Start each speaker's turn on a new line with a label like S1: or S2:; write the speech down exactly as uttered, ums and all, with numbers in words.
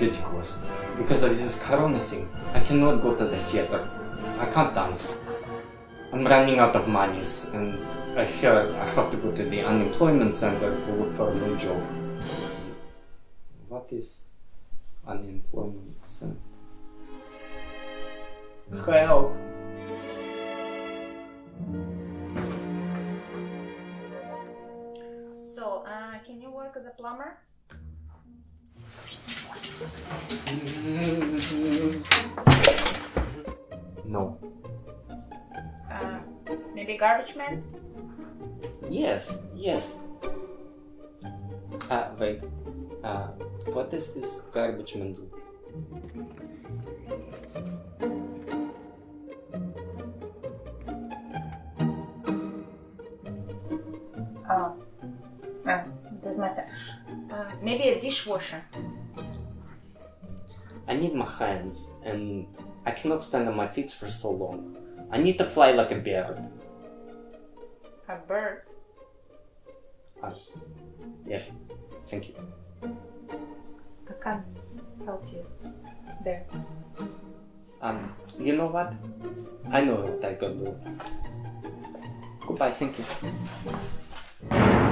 S1: ridiculous. Because of this corona thing, I cannot go to the theater. I can't dance. I'm running out of money, and I hear I have to go to the unemployment center to look for a new job. What is unemployment center? Help!
S2: So, uh, can you work as a plumber?
S1: No.
S2: Uh, maybe garbage man?
S1: Yes, yes. Ah, wait. Uh, what does this garbage man do?
S2: Oh, uh, doesn't matter. Uh, maybe a dishwasher.
S1: I need my hands, and I cannot stand on my feet for so long. I need to fly like a bird.
S2: A bird?
S1: Ah, yes, thank you.
S2: I can't help you there.
S1: Um, you know what? I know what I can do. Goodbye, thank you.